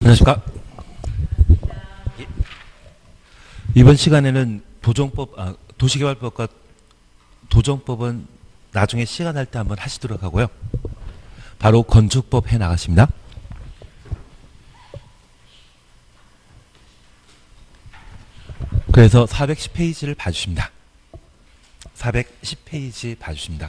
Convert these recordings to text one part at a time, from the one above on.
안녕하십니까. 예. 이번 시간에는 도시개발법과 도정법은 나중에 시간 날 때 한번 하시도록 하고요. 바로 건축법 해 나가십니다. 그래서 410페이지를 봐주십니다. 410페이지 봐주십니다.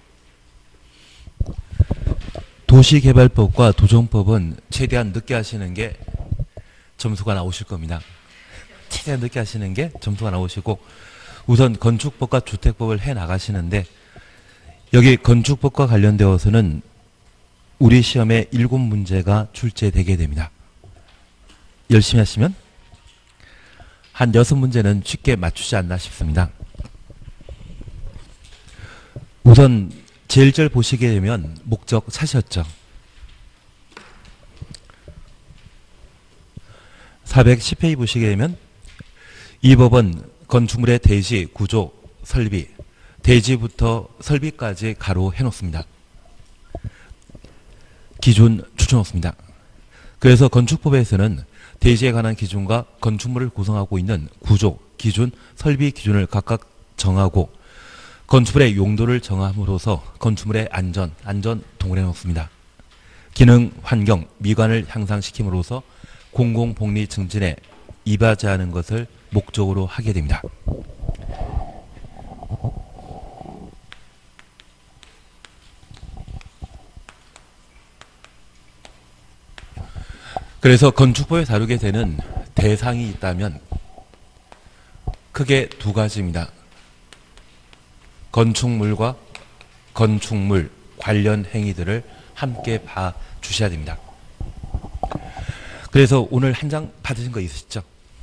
도시개발법과 도정법은 최대한 늦게 하시는 게 점수가 나오실 겁니다. 최대한 늦게 하시는 게 점수가 나오시고, 우선 건축법과 주택법을 해 나가시는데, 여기 건축법과 관련되어서는 우리 시험에 7문제가 출제되게 됩니다. 열심히 하시면 한 6문제는 쉽게 맞추지 않나 싶습니다. 우선 제일 절 보시게 되면 목적 찾으셨죠? 410페이지 보시게 되면 이 법은 건축물의 대지, 구조, 설비, 대지부터 설비까지 가로 해놓습니다. 기준 추천놓습니다. 그래서 건축법에서는 대지에 관한 기준과 건축물을 구성하고 있는 구조, 기준, 설비 기준을 각각 정하고 건축물의 용도를 정함으로써 건축물의 안전 동원해 놓습니다. 기능, 환경, 미관을 향상시킴으로써 공공복리 증진에 이바지하는 것을 목적으로 하게 됩니다. 그래서 건축법에 다루게 되는 대상이 있다면 크게 두 가지입니다. 건축물과 건축물 관련 행위들을 함께 봐주셔야 됩니다. 그래서 오늘 한 장 받으신 거 있으시죠?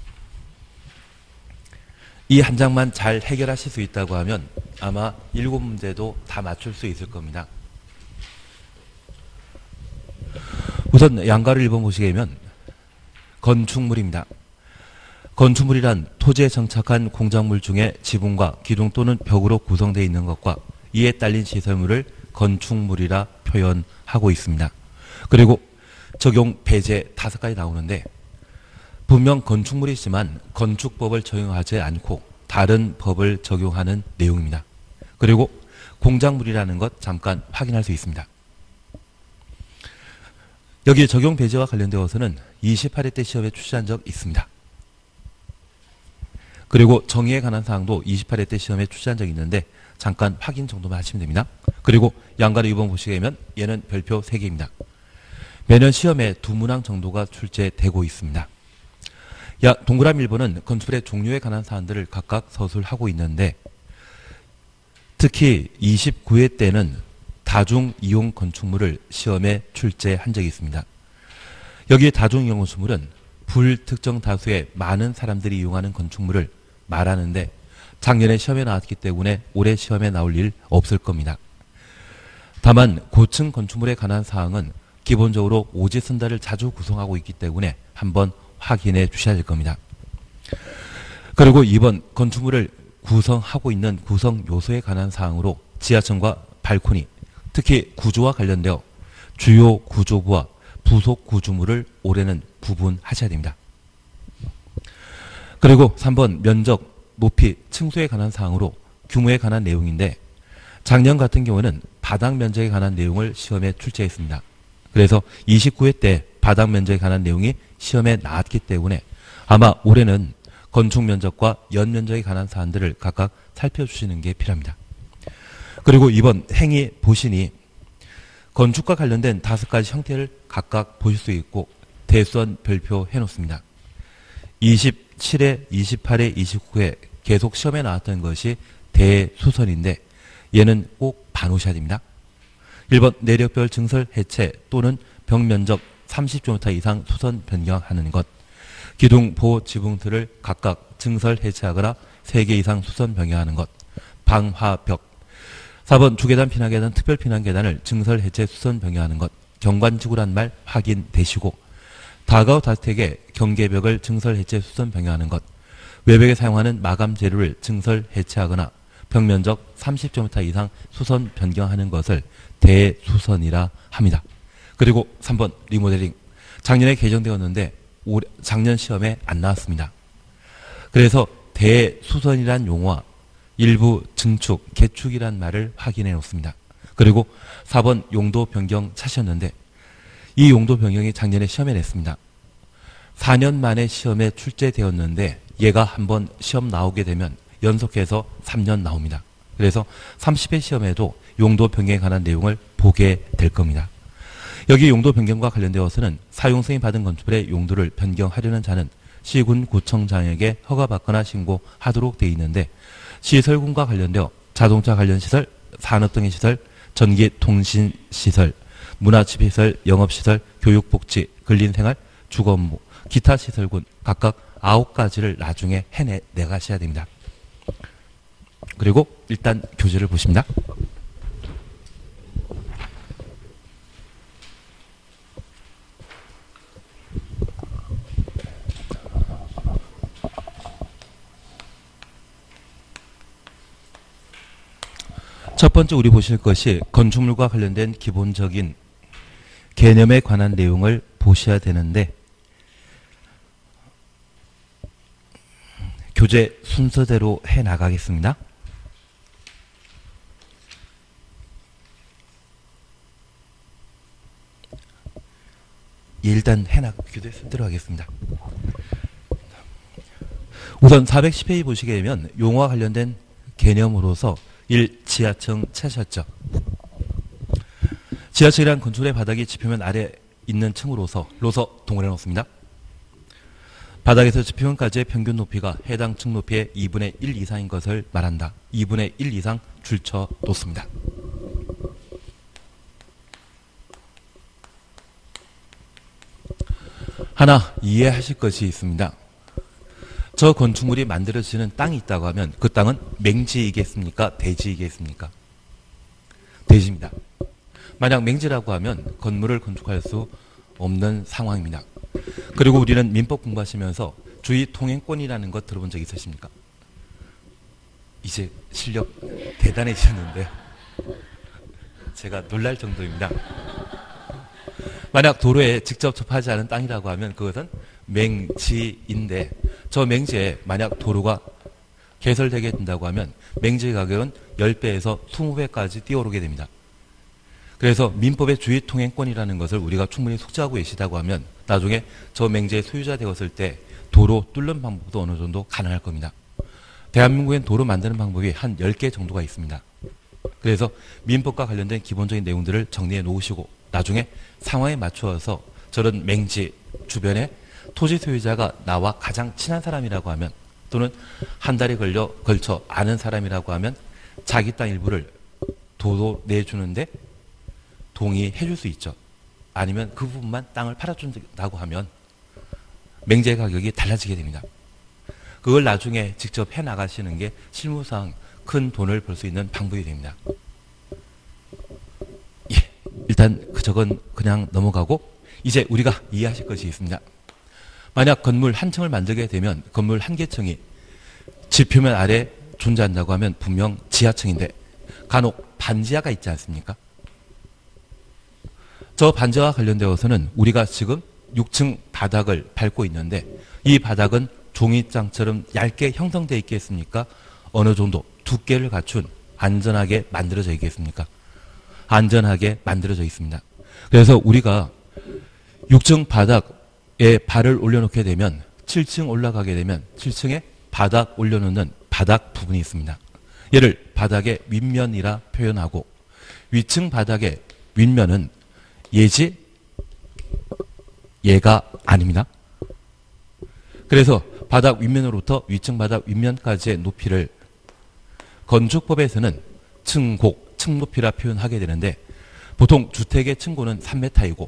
이 한 장만 잘 해결하실 수 있다고 하면 아마 7문제도 다 맞출 수 있을 겁니다. 우선 양가를 1번 보시게 되면 건축물입니다. 건축물이란 토지에 정착한 공작물 중에 지붕과 기둥 또는 벽으로 구성되어 있는 것과 이에 딸린 시설물을 건축물이라 표현하고 있습니다. 그리고 적용 배제 5가지 나오는데 분명 건축물이지만 건축법을 적용하지 않고 다른 법을 적용하는 내용입니다. 그리고 공작물이라는 것 잠깐 확인할 수 있습니다. 여기 적용 배제와 관련되어서는 28회 때 시험에 출제한 적 있습니다. 그리고 정의에 관한 사항도 28회 때 시험에 출제한 적이 있는데 잠깐 확인 정도만 하시면 됩니다. 그리고 양가를 2번 보시게 되면 얘는 별표 3개입니다. 매년 시험에 2문항 정도가 출제되고 있습니다. 동그라미 1번은 건축물의 종류에 관한 사항들을 각각 서술하고 있는데 특히 29회 때는 다중이용 건축물을 시험에 출제한 적이 있습니다. 여기 다중이용 건축물은 불특정 다수의 많은 사람들이 이용하는 건축물을 말하는데 작년에 시험에 나왔기 때문에 올해 시험에 나올 일 없을 겁니다. 다만 고층 건축물에 관한 사항은 기본적으로 오지선다를 자주 구성하고 있기 때문에 한번 확인해 주셔야 될 겁니다. 그리고 2번 건축물을 구성하고 있는 구성 요소에 관한 사항으로 지하층과 발코니, 특히 구조와 관련되어 주요 구조부와 부속 구조물을 올해는 구분하셔야 됩니다. 그리고 3번 면적, 높이, 층수에 관한 사항으로 규모에 관한 내용인데 작년 같은 경우는 바닥 면적에 관한 내용을 시험에 출제했습니다. 그래서 29회 때 바닥 면적에 관한 내용이 시험에 나왔기 때문에 아마 올해는 건축 면적과 연 면적에 관한 사안들을 각각 살펴주시는 게 필요합니다. 그리고 2번 행위 보시니 건축과 관련된 5가지 형태를 각각 보실 수 있고 대수원 별표 해놓습니다. 27회, 28회, 29회 계속 시험에 나왔던 것이 대수선인데 얘는 꼭 봐놓으셔야 됩니다. 1번 내력별 증설 해체 또는 벽면적 30제곱미터 이상 수선 변경하는 것, 기둥 보호 지붕틀을 각각 증설 해체하거나 3개 이상 수선 변경하는 것, 방화벽. 4번 주계단 피난계단 특별 피난계단을 증설 해체 수선 변경하는 것, 경관지구란 말 확인되시고 다가구 다주택의 경계벽을 증설 해체 수선 변경하는 것, 외벽에 사용하는 마감 재료를 증설 해체하거나 벽면적 30제곱미터 이상 수선 변경하는 것을 대수선이라 합니다. 그리고 3번 리모델링. 작년에 개정되었는데 작년 시험에 안 나왔습니다. 그래서 대수선이란 용어와 일부 증축, 개축이란 말을 확인해 놓습니다. 그리고 4번 용도 변경 찾으셨는데 이 용도 변경이 작년에 시험에 냈습니다. 4년 만에 시험에 출제되었는데 얘가 한번 시험 나오게 되면 연속해서 3년 나옵니다. 그래서 30회 시험에도 용도 변경에 관한 내용을 보게 될 겁니다. 여기 용도 변경과 관련되어서는 사용 승인 받은 건축물의 용도를 변경하려는 자는 시군 구청장에게 허가받거나 신고하도록 되어 있는데 시설군과 관련되어 자동차 관련 시설, 산업 등의 시설, 전기 통신 시설, 문화시설, 영업시설, 교육복지, 근린생활, 주거업무, 기타 시설군 각각 9가지를 나중에 해내가셔야 됩니다. 그리고 일단 교재를 보십니다. 첫 번째 우리 보실 것이 건축물과 관련된 기본적인 개념에 관한 내용을 보셔야 되는데 교재 순서대로 해나가겠습니다. 일단 교재 순서대로 하겠습니다. 우선 410페이지 보시게 되면 용어와 관련된 개념으로서 1. 지하층 찾으셨죠. 지하층이란 건축물의 바닥이 지표면 아래 있는 층으로서 동을 해놓습니다. 바닥에서 지표면까지의 평균 높이가 해당 층 높이의 2분의 1 이상인 것을 말한다. 2분의 1 이상 줄쳐 놓습니다. 하나 이해하실 것이 있습니다. 저 건축물이 만들어지는 땅이 있다고 하면 그 땅은 맹지이겠습니까? 대지이겠습니까? 대지입니다. 만약 맹지라고 하면 건물을 건축할 수 없는 상황입니다. 그리고 우리는 민법 공부하시면서 주의 통행권이라는 것 들어본 적 있으십니까? 이제 실력 대단해지셨는데 제가 놀랄 정도입니다. 만약 도로에 직접 접하지 않은 땅이라고 하면 그것은 맹지인데 저 맹지에 만약 도로가 개설되게 된다고 하면 맹지의 가격은 10배에서 20배까지 뛰어오르게 됩니다. 그래서 민법의 주의통행권이라는 것을 우리가 충분히 숙지하고 계시다고 하면 나중에 저 맹지의 소유자 되었을 때 도로 뚫는 방법도 어느 정도 가능할 겁니다. 대한민국엔 도로 만드는 방법이 한 10개 정도가 있습니다. 그래서 민법과 관련된 기본적인 내용들을 정리해 놓으시고 나중에 상황에 맞추어서 저런 맹지 주변에 토지 소유자가 나와 가장 친한 사람이라고 하면 또는 한 달에 걸쳐 아는 사람이라고 하면 자기 땅 일부를 도로 내주는데 동의해 줄 수 있죠. 아니면 그 부분만 땅을 팔아준다고 하면 맹지의 가격이 달라지게 됩니다. 그걸 나중에 직접 해나가시는 게 실무상 큰 돈을 벌 수 있는 방법이 됩니다. 예, 일단 저건 그냥 넘어가고 이제 우리가 이해하실 것이 있습니다. 만약 건물 한 층을 만들게 되면 건물 한 개층이 지표면 아래 존재한다고 하면 분명 지하층인데 간혹 반지하가 있지 않습니까? 저 반지하와 관련되어서는 우리가 지금 6층 바닥을 밟고 있는데 이 바닥은 종이장처럼 얇게 형성되어 있겠습니까? 어느 정도 두께를 갖춘 안전하게 만들어져 있겠습니까? 안전하게 만들어져 있습니다. 그래서 우리가 6층 바닥에 발을 올려놓게 되면 7층 올라가게 되면 7층에 바닥 올려놓는 바닥 부분이 있습니다. 얘를 바닥의 윗면이라 표현하고 위층 바닥의 윗면은 얘지 얘가 아닙니다. 그래서 바닥 윗면으로부터 위층 바닥 윗면까지의 높이를 건축법에서는 층곡, 층높이라 표현하게 되는데 보통 주택의 층고는 3m이고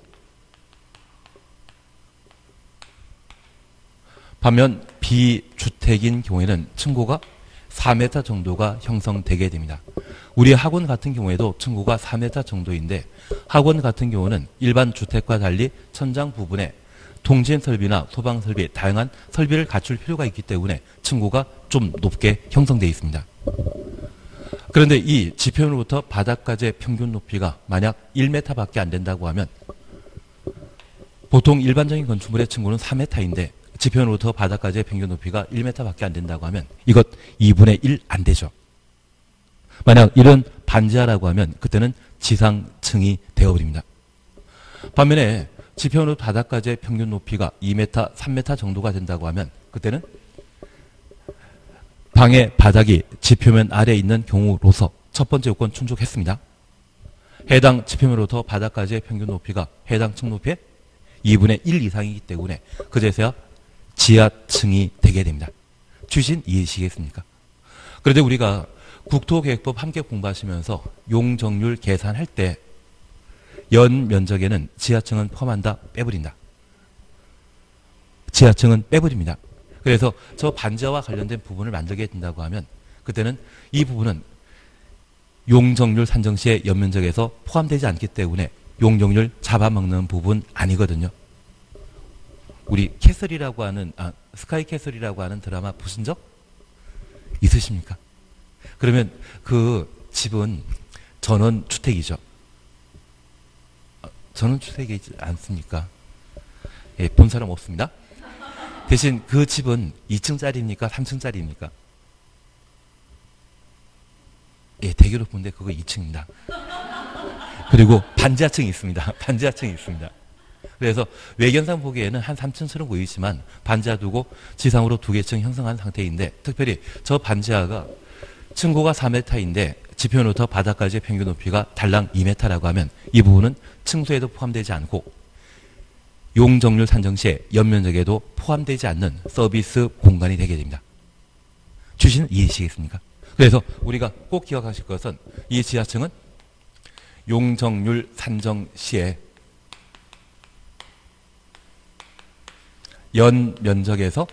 반면 비주택인 경우에는 층고가 4m 정도가 형성되게 됩니다. 우리 학원 같은 경우에도 층고가 4m 정도인데 학원 같은 경우는 일반 주택과 달리 천장 부분에 통진 설비나 소방 설비, 다양한 설비를 갖출 필요가 있기 때문에 층고가 좀 높게 형성되어 있습니다. 그런데 이 지표면으로부터 바닥까지의 평균 높이가 만약 1m밖에 안 된다고 하면 보통 일반적인 건축물의 층고는 4m인데 지표면으로부터 바닥까지의 평균 높이가 1m밖에 안 된다고 하면 이것 2분의 1 안 되죠. 만약 이런 반지하라고 하면 그때는 지상층이 되어버립니다. 반면에 지표면으로 바닥까지의 평균 높이가 2m, 3m 정도가 된다고 하면 그때는 방의 바닥이 지표면 아래에 있는 경우로서 첫 번째 요건 충족했습니다. 해당 지표면으로부터 바닥까지의 평균 높이가 해당 층 높이의 2분의 1 이상이기 때문에 그제서야 지하층이 되게 됩니다. 취지는 이해하시겠습니까? 그런데 우리가 국토계획법 함께 공부하시면서 용적률 계산할 때 연 면적에는 지하층은 포함한다, 빼버린다. 지하층은 빼버립니다. 그래서 저 반지하와 관련된 부분을 만들게 된다고 하면 그때는 이 부분은 용적률 산정 시의 연면적에서 포함되지 않기 때문에 용적률 잡아먹는 부분 아니거든요. 우리 캐슬이라고 하는 스카이 캐슬이라고 하는 드라마 보신 적 있으십니까? 그러면 그 집은 전원주택이죠. 전원주택이지 않습니까? 예, 본 사람 없습니다. 대신 그 집은 2층짜리입니까? 3층짜리입니까? 예, 대교로 본데 그거 2층입니다. 그리고 반지하층이 있습니다. 반지하층이 있습니다. 그래서 외견상 보기에는 한 3층처럼 보이지만 반지하 두고 지상으로 2개 층 형성한 상태인데 특별히 저 반지하가 층고가 4m인데 지표면부터 바닥까지의 평균 높이가 달랑 2m라고 하면 이 부분은 층수에도 포함되지 않고 용적률 산정 시에 연면적에도 포함되지 않는 서비스 공간이 되게 됩니다. 취지는 이해하시겠습니까? 그래서 우리가 꼭 기억하실 것은 이 지하층은 용적률 산정 시에 연 면적에서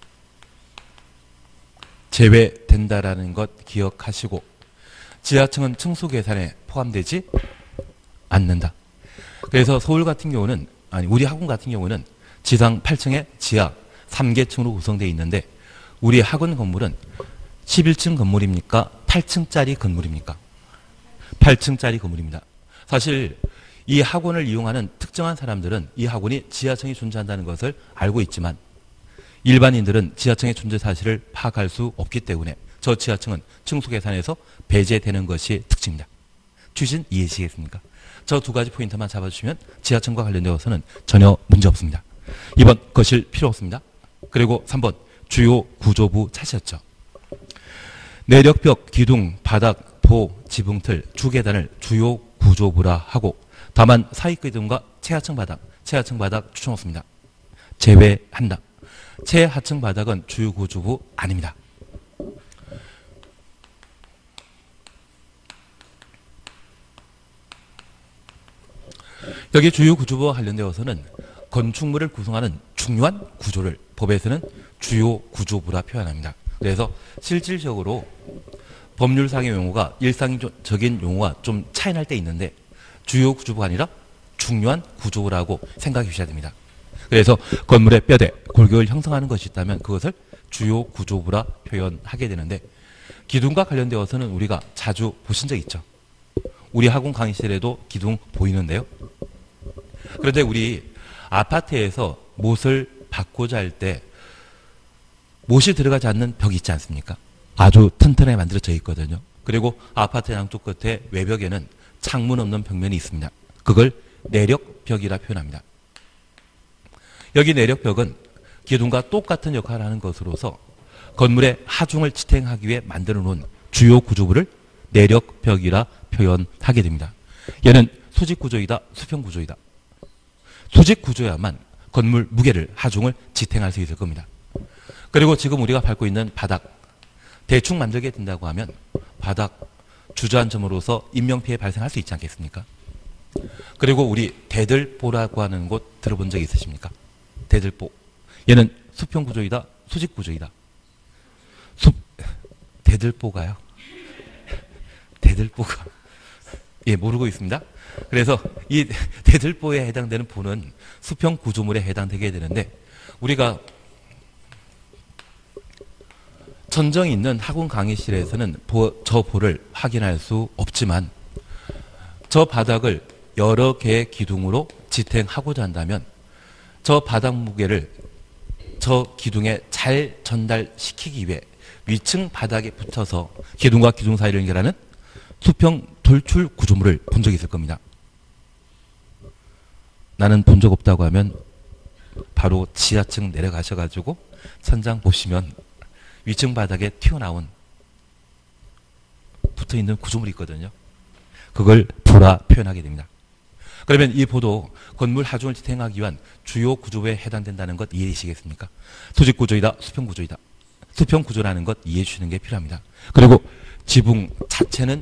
제외된다라는 것 기억하시고 지하층은 층수 계산에 포함되지 않는다. 그래서 서울 같은 경우는 우리 학원 같은 경우는 지상 8층에 지하 3개층으로 구성되어 있는데 우리 학원 건물은 11층 건물입니까? 8층짜리 건물입니까? 8층짜리 건물입니다. 사실 이 학원을 이용하는 특정한 사람들은 이 학원이 지하층이 존재한다는 것을 알고 있지만 일반인들은 지하층의 존재 사실을 파악할 수 없기 때문에 저 지하층은 층수 계산에서 배제되는 것이 특징입니다. 취지는 이해하시겠습니까? 저 두 가지 포인트만 잡아주시면 지하층과 관련되어서는 전혀 문제 없습니다. 2번 거실 필요 없습니다. 그리고 3번 주요 구조부 찾으셨죠. 내력벽, 기둥, 바닥, 보, 지붕틀, 주계단을 주요 구조부라 하고 다만 사익기둥과 최하층 바닥 추천 없습니다. 제외한다. 최하층 바닥은 주요 구조부 아닙니다. 여기 주요 구조부와 관련되어서는 건축물을 구성하는 중요한 구조를 법에서는 주요 구조부라 표현합니다. 그래서 실질적으로 법률상의 용어가 일상적인 용어와 좀 차이 날 때 있는데 주요 구조부가 아니라 중요한 구조라고 생각해 주셔야 됩니다. 그래서 건물의 뼈대, 골격을 형성하는 것이 있다면 그것을 주요 구조부라 표현하게 되는데 기둥과 관련되어서는 우리가 자주 보신 적 있죠. 우리 학원 강의실에도 기둥 보이는데요. 그런데 우리 아파트에서 못을 받고자 할 때 못이 들어가지 않는 벽이 있지 않습니까? 아주 튼튼하게 만들어져 있거든요. 그리고 아파트 양쪽 끝에 외벽에는 창문 없는 벽면이 있습니다. 그걸 내력벽이라 표현합니다. 여기 내력벽은 기둥과 똑같은 역할을 하는 것으로서 건물의 하중을 지탱하기 위해 만들어 놓은 주요 구조부를 내력벽이라 표현하게 됩니다. 얘는 수직구조이다, 수평구조이다. 수직구조야만 건물 무게를, 하중을 지탱할 수 있을 겁니다. 그리고 지금 우리가 밟고 있는 바닥, 대충 만들게 된다고 하면 바닥 주저앉음으로써 인명피해 발생할 수 있지 않겠습니까? 그리고 우리 대들보라고 하는 곳 들어본 적 있으십니까? 대들보. 얘는 수평구조이다, 수직구조이다. 대들보가요? 대들보가. 예, 모르고 있습니다. 그래서 이 대들보에 해당되는 보는 수평구조물에 해당되게 되는데 우리가 전정이 있는 학원 강의실에서는 저 보를 확인할 수 없지만 저 바닥을 여러 개의 기둥으로 지탱하고자 한다면 저 바닥 무게를 저 기둥에 잘 전달시키기 위해 위층 바닥에 붙여서 기둥과 기둥 사이를 연결하는 수평 돌출 구조물을 본 적이 있을 겁니다. 나는 본 적 없다고 하면 바로 지하층 내려가셔가지고 천장 보시면 위층 바닥에 튀어나온 붙어있는 구조물이 있거든요. 그걸 보라 표현하게 됩니다. 그러면 이 보도 건물 하중을 지탱하기 위한 주요 구조에 해당된다는 것 이해해 주시겠습니까? 수직 구조이다, 수평 구조이다. 수평 구조라는 것 이해해 주시는 게 필요합니다. 그리고 지붕 자체는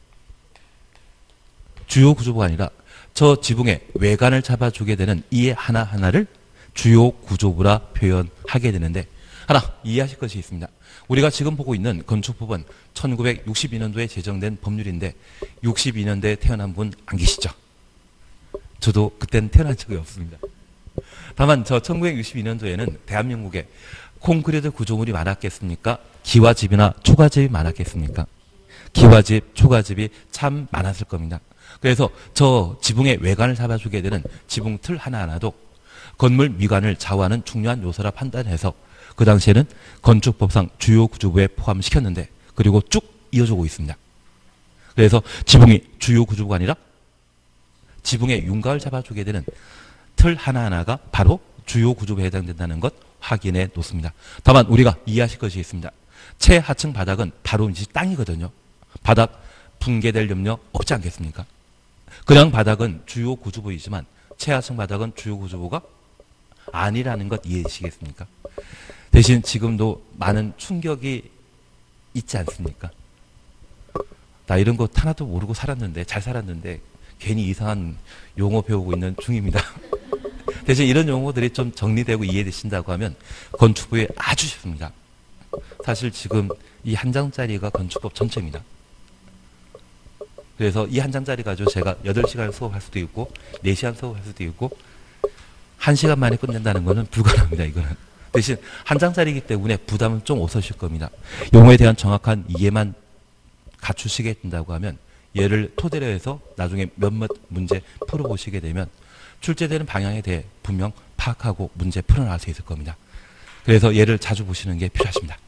주요 구조가 아니라 저 지붕의 외관을 잡아주게 되는 이 하나하나를 주요 구조부라 표현하게 되는데 하나 이해하실 것이 있습니다. 우리가 지금 보고 있는 건축법은 1962년도에 제정된 법률인데 62년도에 태어난 분 안 계시죠? 저도 그때는 태어난 적이 없습니다. 다만 저 1962년도에는 대한민국에 콘크리트 구조물이 많았겠습니까? 기와집이나 초가집이 많았겠습니까? 기와집, 초가집이 참 많았을 겁니다. 그래서 저 지붕의 외관을 잡아주게 되는 지붕 틀 하나하나도 건물 미관을 좌우하는 중요한 요소라 판단해서 그 당시에는 건축법상 주요 구조부에 포함시켰는데 그리고 쭉 이어지고 있습니다. 그래서 지붕이 주요 구조부가 아니라 지붕의 윤곽을 잡아주게 되는 틀 하나하나가 바로 주요 구조부에 해당된다는 것 확인해 놓습니다. 다만 우리가 이해하실 것이 있습니다. 최하층 바닥은 바로 이제 땅이거든요. 바닥 붕괴될 염려 없지 않겠습니까? 그냥 바닥은 주요 구조부이지만 최하층 바닥은 주요 구조부가 아니라는 것 이해해 주시겠습니까? 대신 지금도 많은 충격이 있지 않습니까? 나 이런 거 하나도 모르고 살았는데 잘 살았는데 괜히 이상한 용어 배우고 있는 중입니다. 대신 이런 용어들이 좀 정리되고 이해되신다고 하면 건축부에 아주 쉽습니다. 사실 지금 이 한 장짜리가 건축법 전체입니다. 그래서 이 한 장짜리 가지고 제가 8시간 수업할 수도 있고 4시간 수업할 수도 있고 1시간 만에 끝낸다는 것은 불가능합니다. 이거는. 대신 한 장짜리이기 때문에 부담은 좀 없으실 겁니다. 용어에 대한 정확한 이해만 갖추시게 된다고 하면 얘를 토대로 해서 나중에 몇몇 문제 풀어보시게 되면 출제되는 방향에 대해 분명 파악하고 문제 풀어나갈 수 있을 겁니다. 그래서 얘를 자주 보시는 게 필요하십니다.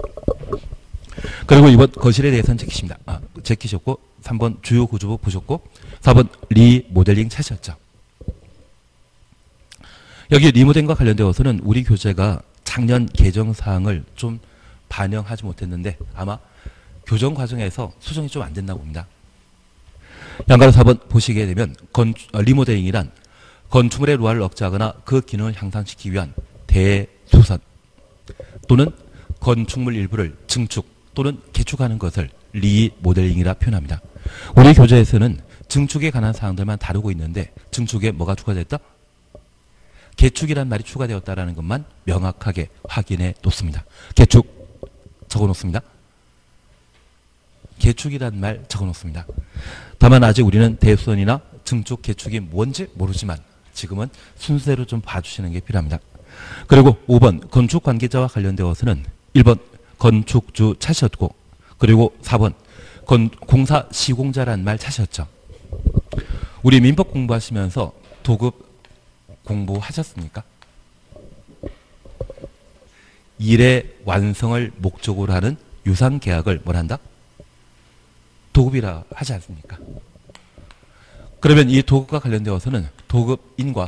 그리고 이번 거실에 대해서는 제키십니다. 제키셨고 3번 주요 구조부 보셨고 4번 리모델링 찾으셨죠. 여기 리모델링과 관련되어서는 우리 교재가 작년 개정사항을 좀 반영하지 못했는데 아마 교정 과정에서 수정이 좀 안 됐나 봅니다. 양가로 4번 보시게 되면 리모델링이란 건축물의 로화를 억제하거나 그 기능을 향상시키기 위한 대수선 또는 건축물 일부를 증축 또는 개축하는 것을 리모델링이라 표현합니다. 우리 교재에서는 증축에 관한 사항들만 다루고 있는데 증축에 뭐가 추가됐다? 개축이란 말이 추가되었다는 것만 명확하게 확인해 놓습니다. 개축 적어놓습니다. 개축이란 말 적어놓습니다. 다만 아직 우리는 대수선이나 증축, 개축이 뭔지 모르지만 지금은 순서대로 좀 봐주시는 게 필요합니다. 그리고 5번 건축 관계자와 관련되어서는 1번 건축주 찾으셨고 그리고 4번 공사 시공자란 말 찾으셨죠. 우리 민법 공부하시면서 도급 공부하셨습니까? 일의 완성을 목적으로 하는 유상계약을 뭘 한다? 도급이라 하지 않습니까? 그러면 이 도급과 관련되어서는 도급인과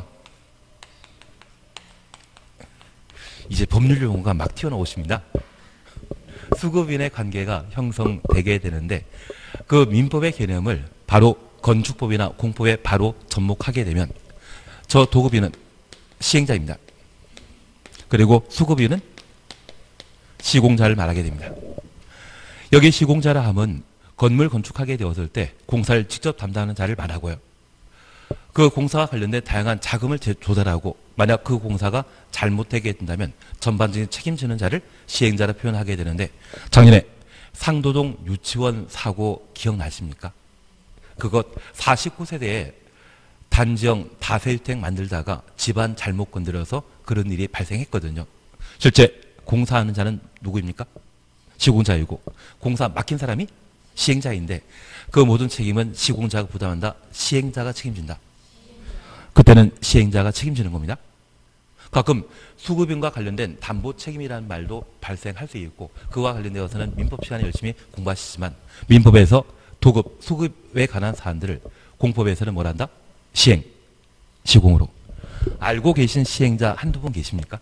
이제 법률 용어가 막 튀어나오십니다. 수급인의 관계가 형성되게 되는데 그 민법의 개념을 바로 건축법이나 공법에 바로 접목하게 되면 저 도급인은 시행자입니다. 그리고 수급인은 시공자를 말하게 됩니다. 여기 시공자라 함은 건물 건축하게 되었을 때 공사를 직접 담당하는 자를 말하고요. 그 공사와 관련된 다양한 자금을 조달하고 만약 그 공사가 잘못되게 된다면 전반적인 책임지는 자를 시행자라 표현하게 되는데 작년에 상도동 유치원 사고 기억나십니까? 그것 49세대에 단지형 다세주택 만들다가 집안 잘못 건드려서 그런 일이 발생했거든요. 실제 공사하는 자는 누구입니까? 시공자이고 공사 맡긴 사람이 시행자인데 그 모든 책임은 시공자가 부담한다. 시행자가 책임진다. 그때는 시행자가 책임지는 겁니다. 가끔 수급인과 관련된 담보 책임이라는 말도 발생할 수 있고 그와 관련되어서는 민법 시간에 열심히 공부하시지만 민법에서 도급, 수급에 관한 사안들을 공법에서는 뭘 한다? 시행, 시공으로. 알고 계신 시행자 한두 분 계십니까?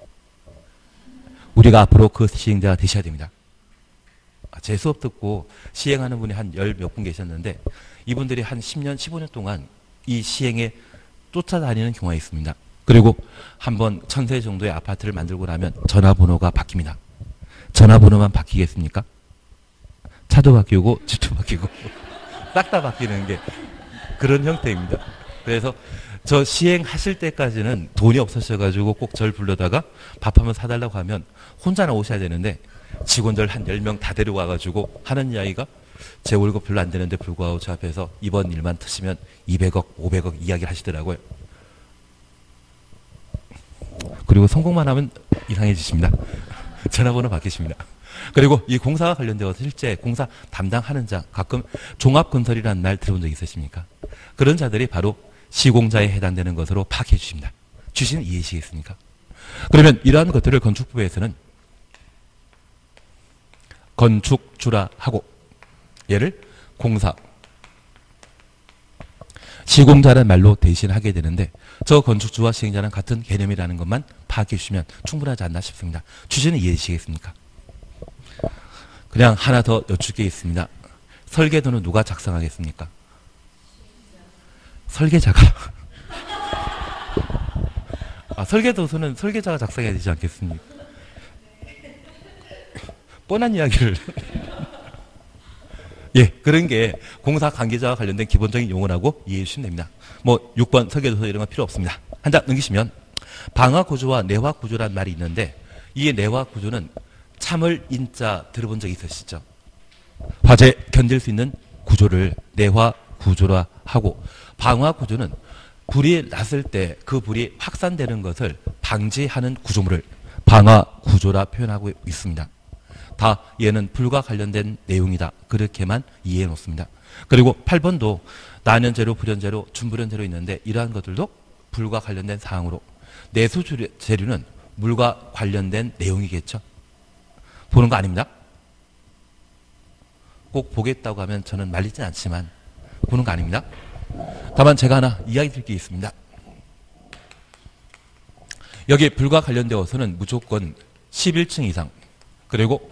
우리가 앞으로 그 시행자가 되셔야 됩니다. 제 수업 듣고 시행하는 분이 한 열 몇 분 계셨는데 이분들이 한 10년, 15년 동안 이 시행에 쫓아다니는 경우가 있습니다. 그리고 한번 1000세 정도의 아파트를 만들고 나면 전화번호가 바뀝니다. 전화번호만 바뀌겠습니까? 차도 바뀌고 집도 바뀌고 싹 다 바뀌는 게 그런 형태입니다. 그래서 저 시행하실 때까지는 돈이 없으셔가지고 꼭 절 불러다가 밥 한번 사달라고 하면 혼자나 오셔야 되는데 직원들 한 10명 다 데려와가지고 하는 이야기가 제 월급 별로 안 되는데 불구하고 저 앞에서 이번 일만 트시면 200억, 500억 이야기를 하시더라고요. 그리고 성공만 하면 이상해지십니다. 전화번호 바뀌십니다. 그리고 이 공사와 관련되어서 실제 공사 담당하는 자, 가끔 종합건설이라는 말 들어본 적 있으십니까? 그런 자들이 바로 시공자에 해당되는 것으로 파악해 주십니다. 주시는 이해시겠습니까? 그러면 이러한 것들을 건축부에서는 건축주라 하고 얘를 공사, 시공자라는 말로 대신하게 되는데 저 건축주와 시행자는 같은 개념이라는 것만 파악해 주시면 충분하지 않나 싶습니다. 주시는 이해되시겠습니까? 그냥 하나 더 여쭙 게 있습니다. 설계도는 누가 작성하겠습니까? 설계자가. 설계도서는 설계자가 작성해야 되지 않겠습니까? 뻔한 이야기를. 예, 그런 게 공사 관계자와 관련된 기본적인 용어라고 이해해 주시면 됩니다. 뭐 6번 설계도서 이런 건 필요 없습니다. 한 장 넘기시면 방화구조와 내화구조라는 말이 있는데 이 내화구조는 참을 인자 들어본 적 있으시죠? 화재 견딜 수 있는 구조를 내화구조라 하고 방화구조는 불이 났을 때 그 불이 확산되는 것을 방지하는 구조물을 방화구조라 표현하고 있습니다. 다 얘는 불과 관련된 내용이다. 그렇게만 이해해 놓습니다. 그리고 8번도 난연재료, 불연재료, 준불연재료 있는데 이러한 것들도 불과 관련된 사항으로 내수재료는 물과 관련된 내용이겠죠. 보는 거 아닙니다. 꼭 보겠다고 하면 저는 말리진 않지만 보는 거 아닙니다. 다만 제가 하나 이야기 드릴 게 있습니다. 여기 불과 관련되어서는 무조건 11층 이상 그리고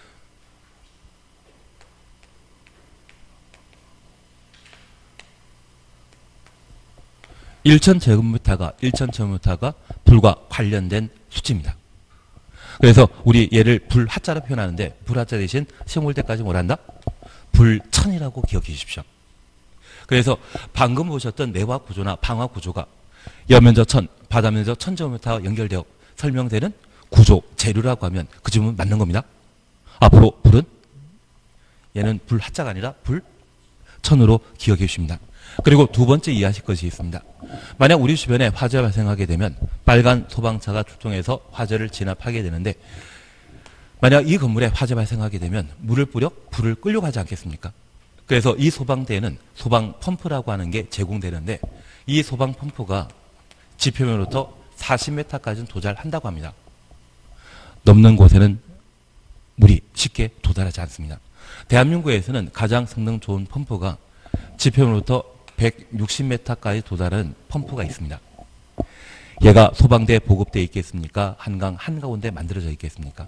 1,000제곱미터가 불과 관련된 수치입니다. 그래서 우리 얘를 불하자로 표현하는데 불하자 대신 시험 올 때까지 뭘 한다? 불천이라고 기억해 주십시오. 그래서 방금 보셨던 내화구조나 방화구조가 연면적 1000, 바다면적 1000제곱미터와 연결되어 설명되는 구조, 재료라고 하면 그 질문 맞는 겁니다. 앞으로 불은 얘는 불하자가 아니라 불천으로 기억해 주십니다. 그리고 두 번째 이해하실 것이 있습니다. 만약 우리 주변에 화재가 발생하게 되면 빨간 소방차가 출동해서 화재를 진압하게 되는데 만약 이 건물에 화재 발생하게 되면 물을 뿌려 불을 끌려고 하지 않겠습니까? 그래서 이 소방대에는 소방 펌프라고 하는 게 제공되는데 이 소방 펌프가 지표면으로부터 40m까지는 도달한다고 합니다. 넘는 곳에는 물이 쉽게 도달하지 않습니다. 대한민국에서는 가장 성능 좋은 펌프가 지표면으로부터 160m까지 도달하는 펌프가 있습니다. 얘가 소방대에 보급되어 있겠습니까? 한강 한가운데 만들어져 있겠습니까?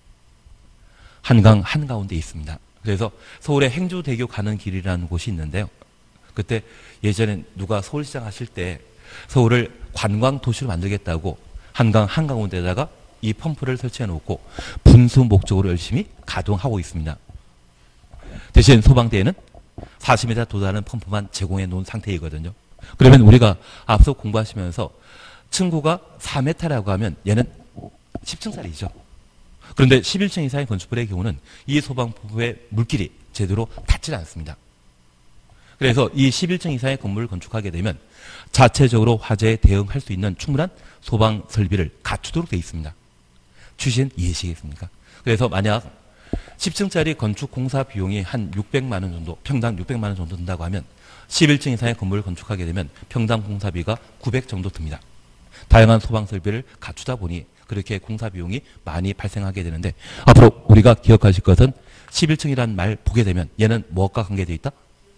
한강 한가운데 있습니다. 그래서 서울의 행주대교 가는 길이라는 곳이 있는데요. 그때 예전에 누가 서울시장 하실 때 서울을 관광도시로 만들겠다고 한강 한가운데다가 이 펌프를 설치해 놓고 분수 목적으로 열심히 가동하고 있습니다. 대신 소방대에는 40m 도달하는 펌프만 제공해 놓은 상태이거든요. 그러면 우리가 앞서 공부하시면서 층고가 4m라고 하면 얘는 10층짜리죠. 그런데 11층 이상의 건축물의 경우는 이 소방펌프의 물길이 제대로 닿지 않습니다. 그래서 이 11층 이상의 건물을 건축하게 되면 자체적으로 화재에 대응할 수 있는 충분한 소방 설비를 갖추도록 되어 있습니다. 취지는 이해하시겠습니까? 그래서 만약 10층짜리 건축 공사 비용이 한 600만 원 정도, 평당 600만 원 정도 든다고 하면 11층 이상의 건물을 건축하게 되면 평당 공사비가 900 정도 듭니다. 다양한 소방 설비를 갖추다 보니 그렇게 공사 비용이 많이 발생하게 되는데 앞으로 우리가 기억하실 것은 11층이라는 말 보게 되면 얘는 무엇과 관계되어 있다?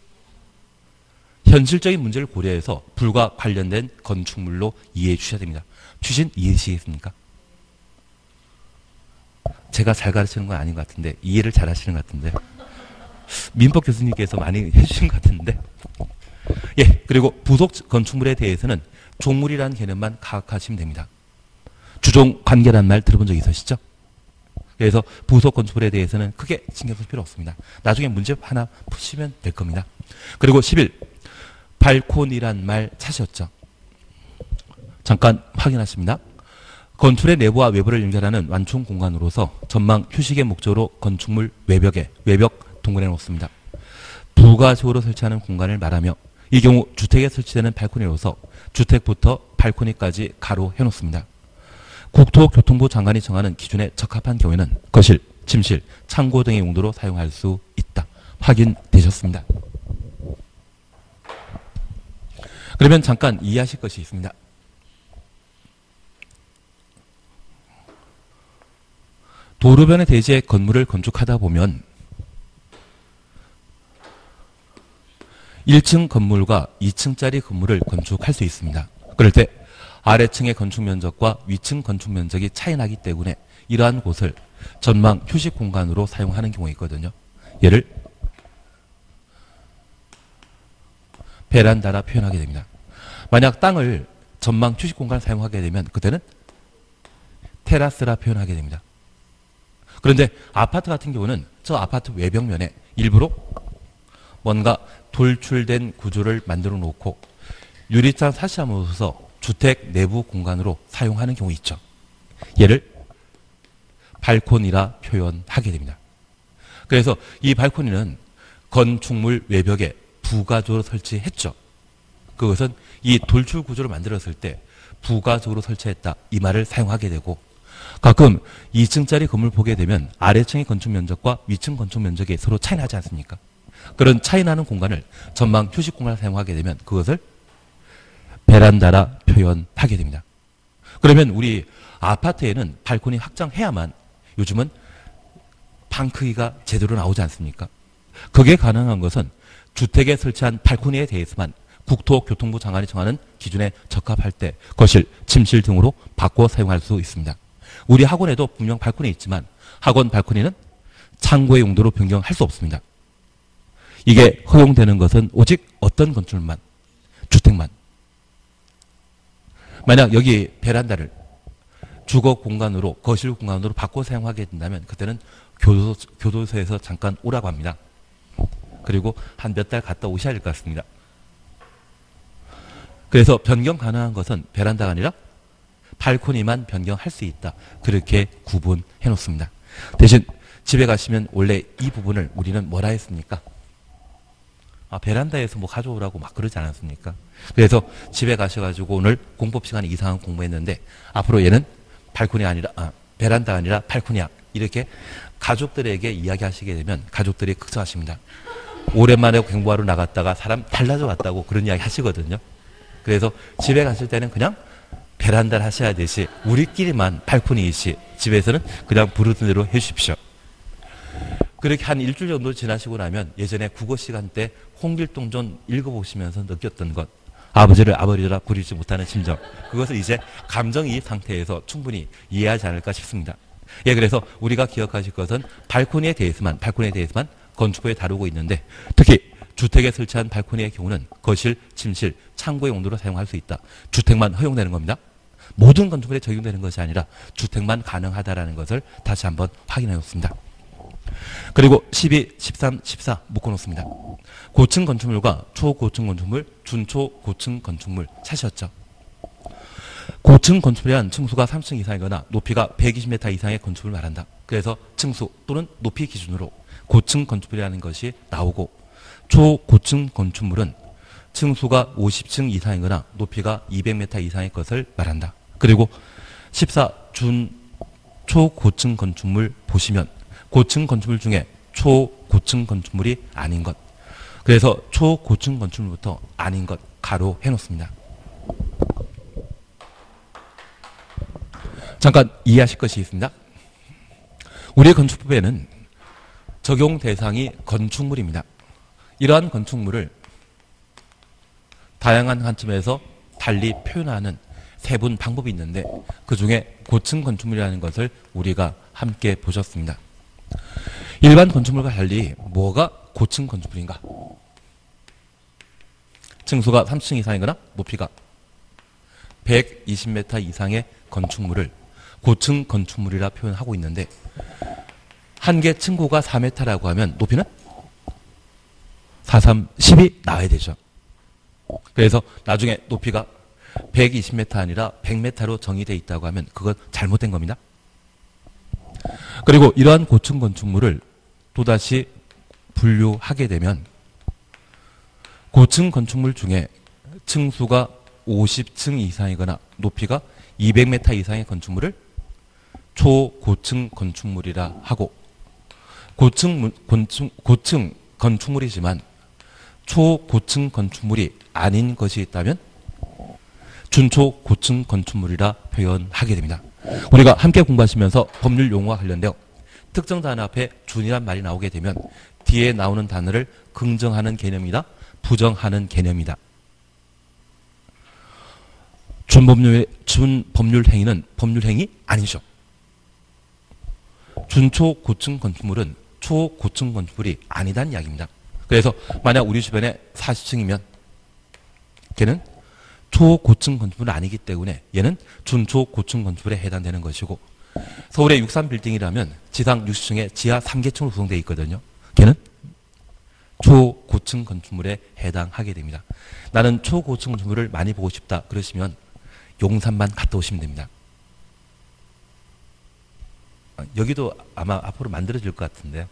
현실적인 문제를 고려해서 불과 관련된 건축물로 이해해 주셔야 됩니다. 추신 이해하시겠습니까? 제가 잘 가르치는 건 아닌 것 같은데 이해를 잘 하시는 것 같은데 민법 교수님께서 많이 해주신 것 같은데 예, 그리고 부속 건축물에 대해서는 종물이라는 개념만 가학하시면 됩니다. 주종 관계라는 말 들어본 적 있으시죠? 그래서 부속 건축물에 대해서는 크게 신경 쓸 필요 없습니다. 나중에 문제 하나 푸시면 될 겁니다. 그리고 11 발코니란 말 찾으셨죠? 잠깐 확인하십니다. 건축의 내부와 외부를 연결하는 완충 공간으로서 전망 휴식의 목적으로 건축물 외벽에 외벽 동그래 놓습니다. 부가적으로 설치하는 공간을 말하며 이 경우 주택에 설치되는 발코니로서 주택부터 발코니까지 가로 해놓습니다. 국토교통부 장관이 정하는 기준에 적합한 경우에는 거실, 침실, 창고 등의 용도로 사용할 수 있다. 확인되셨습니다. 그러면 잠깐 이해하실 것이 있습니다. 도로변의 대지에 건물을 건축하다 보면 1층 건물과 2층짜리 건물을 건축할 수 있습니다. 그럴 때 아래층의 건축 면적과 위층 건축 면적이 차이 나기 때문에 이러한 곳을 전망 휴식 공간으로 사용하는 경우가 있거든요. 얘를 베란다라 표현하게 됩니다. 만약 땅을 전망 휴식 공간을 사용하게 되면 그때는 테라스라 표현하게 됩니다. 그런데 아파트 같은 경우는 저 아파트 외벽면에 일부러 뭔가 돌출된 구조를 만들어 놓고 유리창 사시함으로써 주택 내부 공간으로 사용하는 경우 있죠. 얘를 발코니라 표현하게 됩니다. 그래서 이 발코니는 건축물 외벽에 부가적으로 설치했죠. 그것은 이 돌출 구조를 만들었을 때 부가적으로 설치했다 이 말을 사용하게 되고 가끔 2층짜리 건물 보게 되면 아래층의 건축 면적과 위층 건축 면적이 서로 차이 나지 않습니까? 그런 차이 나는 공간을 전망 휴식 공간을 사용하게 되면 그것을 베란다라 표현하게 됩니다. 그러면 우리 아파트에는 발코니 확장해야만 요즘은 방 크기가 제대로 나오지 않습니까? 그게 가능한 것은 주택에 설치한 발코니에 대해서만 국토교통부 장관이 정하는 기준에 적합할 때 거실, 침실 등으로 바꿔 사용할 수 있습니다. 우리 학원에도 분명 발코니 있지만 학원 발코니는 창고의 용도로 변경할 수 없습니다. 이게 허용되는 것은 오직 어떤 건축물만, 주택만. 만약 여기 베란다를 주거 공간으로, 거실 공간으로 바꿔 사용하게 된다면 그때는 교도소에서 잠깐 오라고 합니다. 그리고 한 몇 달 갔다 오셔야 될 것 같습니다. 그래서 변경 가능한 것은 베란다가 아니라 발코니만 변경할 수 있다. 그렇게 구분해 놓습니다. 대신 집에 가시면 원래 이 부분을 우리는 뭐라 했습니까? 베란다에서 뭐 가져오라고 막 그러지 않았습니까? 그래서 집에 가셔가지고 오늘 공법 시간에 이상한 공부했는데 앞으로 얘는 발코니 아니라 베란다가 아니라 발코니야. 이렇게 가족들에게 이야기하시게 되면 가족들이 걱정하십니다. 오랜만에 공부하러 나갔다가 사람 달라져 왔다고 그런 이야기 하시거든요. 그래서 집에 갔을 때는 그냥 베란다를 하셔야 되시 우리끼리만 발코니이시 집에서는 그냥 부르던 대로 해주십시오. 그렇게 한 일주일 정도 지나시고 나면 예전에 국어 시간 때 홍길동전 읽어보시면서 느꼈던 것 아버지를 아버지라 부리지 못하는 심정 그것을 이제 감정이입 상태에서 충분히 이해하지 않을까 싶습니다. 예, 그래서 우리가 기억하실 것은 발코니에 대해서만 건축부에 다루고 있는데 특히 주택에 설치한 발코니의 경우는 거실, 침실, 창고의 용도로 사용할 수 있다. 주택만 허용되는 겁니다. 모든 건축물에 적용되는 것이 아니라 주택만 가능하다라는 것을 다시 한번 확인해 놓습니다. 그리고 12, 13, 14 묶어놓습니다. 고층 건축물과 초고층 건축물, 준초고층 건축물 찾으셨죠? 고층 건축물이란 층수가 3층 이상이거나 높이가 120m 이상의 건축물을 말한다. 그래서 층수 또는 높이 기준으로 고층 건축물이라는 것이 나오고 초고층 건축물은 층수가 50층 이상이거나 높이가 200m 이상의 것을 말한다. 그리고 14 초고층 건축물 보시면 고층 건축물 중에 초고층 건축물이 아닌 것. 그래서 초고층 건축물부터 아닌 것 가로 해놓습니다. 잠깐 이해하실 것이 있습니다. 우리의 건축법에는 적용 대상이 건축물입니다. 이러한 건축물을 다양한 관점에서 달리 표현하는 세분 방법이 있는데 그 중에 고층 건축물이라는 것을 우리가 함께 보셨습니다. 일반 건축물과 달리 뭐가 고층 건축물인가? 층수가 3층 이상이거나 높이가 120m 이상의 건축물을 고층 건축물이라 표현하고 있는데 한 개 층고가 4m라고 하면 높이는 4, 3, 10이 나와야 되죠. 그래서 나중에 높이가 120m 아니라 100m로 정의되어 있다고 하면 그건 잘못된 겁니다. 그리고 이러한 고층 건축물을 또다시 분류하게 되면 고층 건축물 중에 층수가 50층 이상이거나 높이가 200m 이상의 건축물을 초고층 건축물이라 하고 고층 건축물이지만 초고층 건축물이 아닌 것이 있다면 준초고층 건축물이라 표현하게 됩니다. 우리가 함께 공부하시면서 법률 용어와 관련되어 특정 단어 앞에 준이란 말이 나오게 되면 뒤에 나오는 단어를 긍정하는 개념이다, 부정하는 개념이다. 준법률 행위는 법률 행위 아니죠. 준초고층 건축물은 초고층 건축물이 아니다는 이야기입니다. 그래서 만약 우리 주변에 40층이면 걔는 초고층 건축물은 아니기 때문에 얘는 준초고층 건축물에 해당되는 것이고 서울의 63빌딩이라면 지상 60층에 지하 3개층으로 구성되어 있거든요. 걔는 초고층 건축물에 해당하게 됩니다. 나는 초고층 건축물을 많이 보고 싶다 그러시면 용산만 갔다 오시면 됩니다. 여기도 아마 앞으로 만들어질 것 같은데요.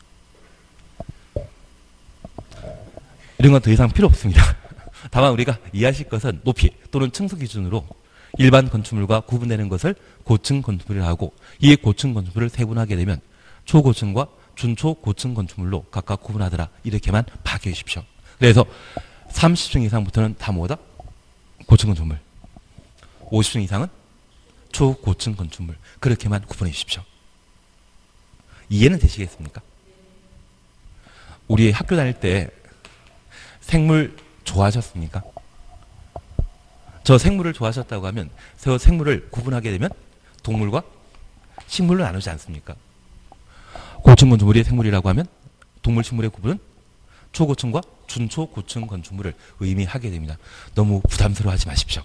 이런 건 더 이상 필요 없습니다. 다만 우리가 이해하실 것은 높이 또는 층수 기준으로 일반 건축물과 구분되는 것을 고층 건축물이라고 하고 이 고층 건축물을 세분하게 되면 초고층과 준초고층 건축물로 각각 구분하더라. 이렇게만 파악해 주십시오. 그래서 30층 이상부터는 다 뭐다? 고층 건축물. 50층 이상은 초고층 건축물. 그렇게만 구분해 주십시오. 이해는 되시겠습니까? 우리 학교 다닐 때 생물 좋아하셨습니까? 저 생물을 좋아하셨다고 하면 저 생물을 구분하게 되면 동물과 식물로 나누지 않습니까? 고층 건축물이 생물이라고 하면 동물, 식물의 구분은 초고층과 준초고층 건축물을 의미하게 됩니다. 너무 부담스러워하지 마십시오.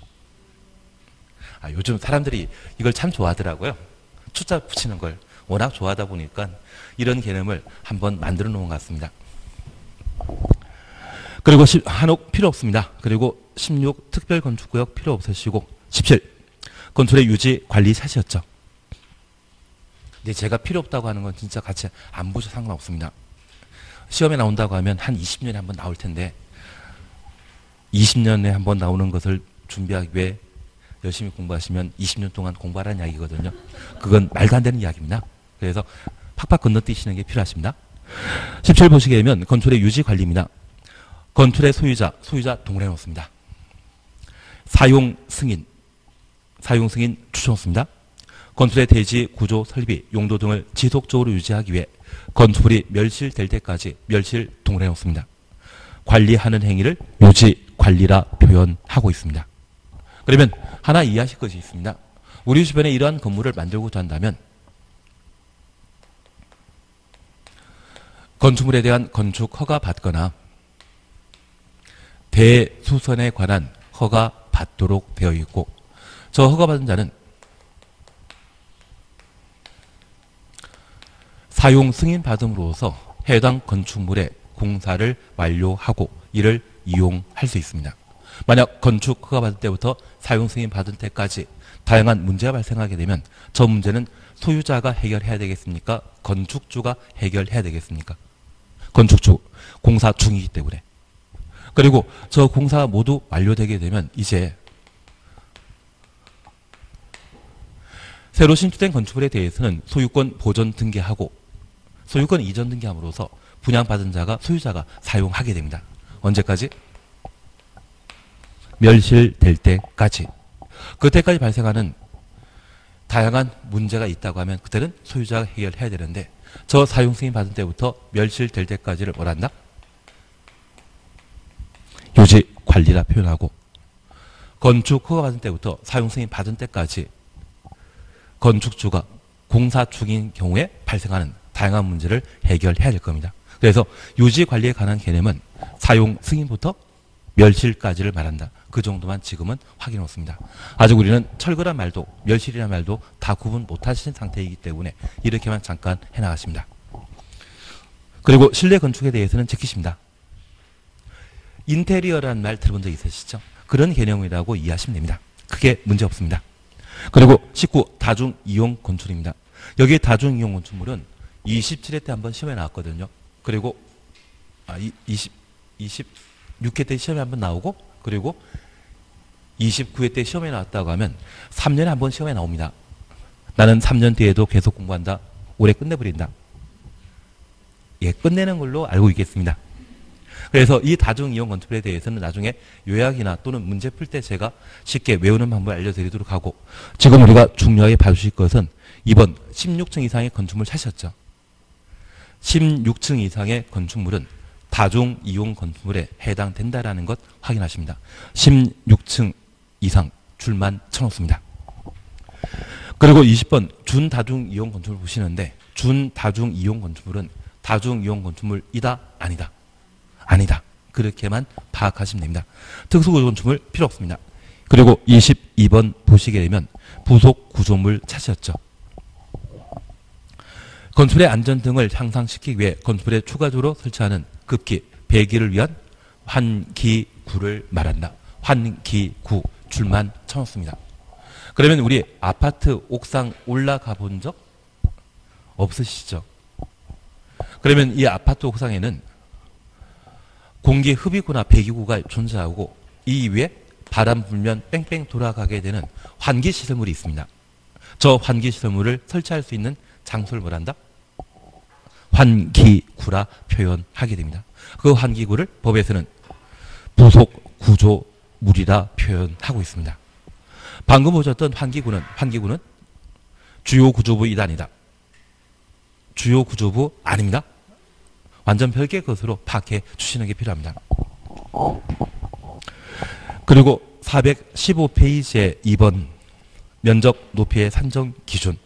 요즘 사람들이 이걸 참 좋아하더라고요. 초자 붙이는 걸 워낙 좋아하다 보니까 이런 개념을 한번 만들어 놓은 것 같습니다. 그리고 한옥 필요 없습니다. 그리고 16 특별건축구역 필요 없으시고 17 건축의 유지 관리 사시였죠. 근데 제가 필요 없다고 하는 건 진짜 같이 안 보셔도 상관없습니다. 시험에 나온다고 하면 한 20년에 한 번 나올 텐데 20년에 한 번 나오는 것을 준비하기 위해 열심히 공부하시면 20년 동안 공부하라는 이야기거든요. 그건 말도 안 되는 이야기입니다. 그래서 팍팍 건너뛰시는 게 필요하십니다. 17 보시게 되면 건축의 유지 관리입니다. 건축의 소유자 동그라미 놓습니다. 사용 승인 추천 없습니다. 건축의 대지, 구조, 설비, 용도 등을 지속적으로 유지하기 위해 건축물이 멸실될 때까지 멸실 동그라미 놓습니다. 관리하는 행위를 유지, 관리라 표현하고 있습니다. 그러면 하나 이해하실 것이 있습니다. 우리 주변에 이러한 건물을 만들고자 한다면 건축물에 대한 건축 허가 받거나 대수선에 관한 허가 받도록 되어 있고 저 허가 받은 자는 사용 승인 받음으로써 해당 건축물의 공사를 완료하고 이를 이용할 수 있습니다. 만약 건축 허가 받을 때부터 사용 승인 받을 때까지 다양한 문제가 발생하게 되면 저 문제는 소유자가 해결해야 되겠습니까? 건축주가 해결해야 되겠습니까? 건축주, 공사 중이기 때문에. 그리고 저 공사가 모두 완료되게 되면 이제 새로 신축된 건축물에 대해서는 소유권 보존 등기하고 소유권 이전 등기함으로써 분양받은 자가 소유자가 사용하게 됩니다. 언제까지? 멸실될 때까지. 그때까지 발생하는 다양한 문제가 있다고 하면 그때는 소유자가 해결해야 되는데 저 사용 승인 받은 때부터 멸실될 때까지를 뭐란다? 유지 관리라 표현하고 건축 허가 받은 때부터 사용 승인 받은 때까지 건축주가 공사 중인 경우에 발생하는 다양한 문제를 해결해야 될 겁니다. 그래서 유지 관리에 관한 개념은 사용 승인부터 멸실까지를 말한다. 그 정도만 지금은 확인해 놓습니다. 아직 우리는 철거란 말도 멸실이란 말도 다 구분 못하신 상태이기 때문에 이렇게만 잠깐 해나갔습니다. 그리고 실내 건축에 대해서는 지키십니다. 인테리어라는 말 들어본 적 있으시죠? 그런 개념이라고 이해하시면 됩니다. 크게 문제 없습니다. 그리고 19 다중이용 건축입니다. 여기 다중이용 건축물은 27회 때 한번 시험에 나왔거든요. 그리고 26회 때 시험에 한번 나오고 그리고 29회 때 시험에 나왔다고 하면 3년에 한번 시험에 나옵니다. 나는 3년 뒤에도 계속 공부한다. 올해 끝내버린다. 예, 끝내는 걸로 알고 있겠습니다. 그래서 이 다중이용 건축에 대해서는 나중에 요약이나 또는 문제 풀 때 제가 쉽게 외우는 방법을 알려드리도록 하고 지금 우리가 중요하게 봐주실 것은 이번 16층 이상의 건축물 사셨죠. 16층 이상의 건축물은 다중이용 건축물에 해당된다라는 것 확인하십니다. 16층 이상 줄만 쳐놓습니다. 그리고 20번 준다중이용 건축물 보시는데 준다중이용 건축물은 다중이용 건축물이다 아니다. 아니다. 그렇게만 파악하시면 됩니다. 특수구조 건축물 필요 없습니다. 그리고 22번 보시게 되면 부속 구조물 찾으셨죠. 건축물의 안전 등을 향상시키기 위해 건축물에 추가적으로 설치하는 급기, 배기를 위한 환기구를 말한다. 환기구 줄만 쳐놓습니다. 그러면 우리 아파트 옥상 올라가 본 적 없으시죠? 그러면 이 아파트 옥상에는 공기 흡입구나 배기구가 존재하고 이 위에 바람 불면 뺑뺑 돌아가게 되는 환기시설물이 있습니다. 저 환기시설물을 설치할 수 있는 장소를 뭐란다? 환기구라 표현하게 됩니다. 그 환기구를 법에서는 부속 구조물이라 표현하고 있습니다. 방금 보셨던 환기구는 주요 구조부 아니다. 주요 구조부 아닙니다. 완전 별개의 것으로 파악해 주시는 게 필요합니다. 그리고 415페이지의 2번 면적 높이의 산정 기준.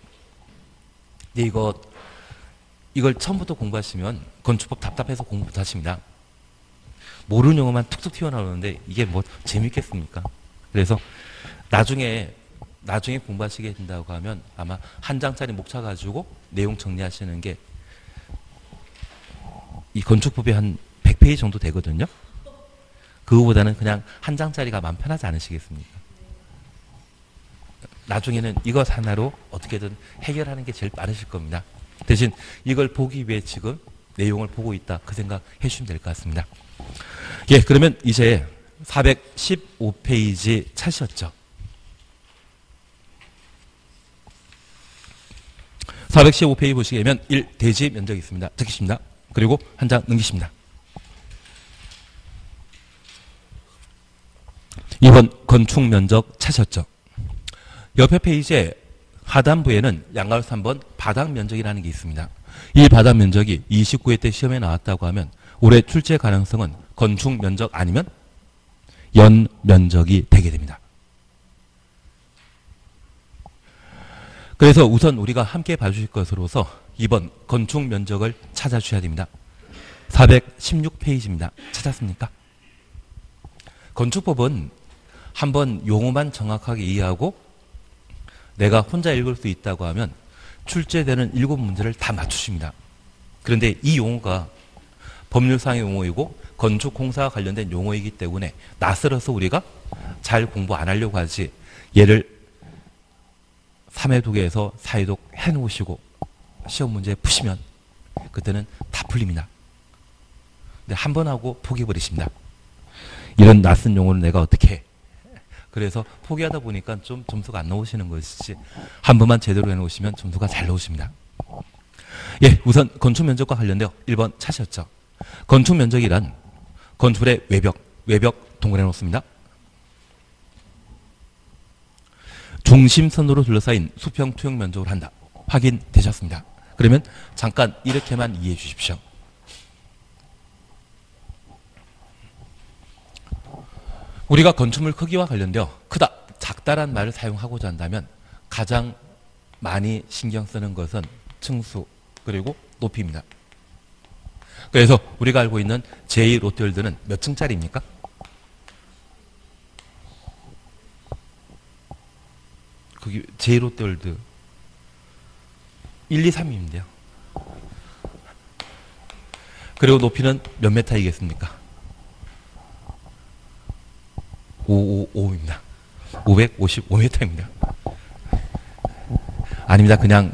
이걸 처음부터 공부하시면 건축법 답답해서 공부 못하십니다. 모르는 용어만 툭툭 튀어나오는데 이게 뭐 재밌겠습니까? 그래서 나중에 공부하시게 된다고 하면 아마 한 장짜리 목차 가지고 내용 정리하시는 게 이 건축법이 한 100페이지 정도 되거든요. 그거보다는 그냥 한 장짜리가 마음 편하지 않으시겠습니까? 나중에는 이것 하나로 어떻게든 해결하는 게 제일 빠르실 겁니다. 대신 이걸 보기 위해 지금 내용을 보고 있다. 그 생각 해주시면 될 것 같습니다. 예, 그러면 이제 415페이지 찾으셨죠? 415페이지 보시게 되면 1. 대지 면적이 있습니다. 적히십니다. 그리고 한 장 넘기십니다. 2번 건축 면적 찾으셨죠? 옆에 페이지에 하단부에는 양가로 3번 바닥 면적이라는 게 있습니다. 이 바닥 면적이 29회 때 시험에 나왔다고 하면 올해 출제 가능성은 건축 면적 아니면 연 면적이 되게 됩니다. 그래서 우선 우리가 함께 봐주실 것으로서 2번 건축 면적을 찾아주셔야 됩니다. 416페이지입니다. 찾았습니까? 건축법은 한번 용어만 정확하게 이해하고 내가 혼자 읽을 수 있다고 하면 출제되는 7문제를 다 맞추십니다. 그런데 이 용어가 법률상의 용어이고 건축공사와 관련된 용어이기 때문에 낯설어서 우리가 잘 공부 안 하려고 하지 얘를 3회독에서 4회독 해놓으시고 시험 문제 푸시면 그때는 다 풀립니다. 근데 한 번 하고 포기해버리십니다. 이런 낯선 용어를 내가 어떻게 해. 그래서 포기하다 보니까 좀 점수가 안 나오시는 것이지 한 번만 제대로 해놓으시면 점수가 잘 나오십니다. 예, 우선 건축 면적과 관련되어 1번 찾으셨죠? 건축 면적이란 건축물의 외벽 동그래 놓습니다. 중심선으로 둘러싸인 수평 투영 면적을 한다. 확인되셨습니다. 그러면 잠깐 이렇게만 이해해 주십시오. 우리가 건축물 크기와 관련되어 크다, 작다란 말을 사용하고자 한다면 가장 많이 신경 쓰는 것은 층수 그리고 높이입니다. 그래서 우리가 알고 있는 제2롯데월드는 몇 층짜리입니까? 거기 제2롯데월드 1, 2, 3입니다. 그리고 높이는 몇 메타이겠습니까? 555입니다. 555m입니다. 아닙니다. 그냥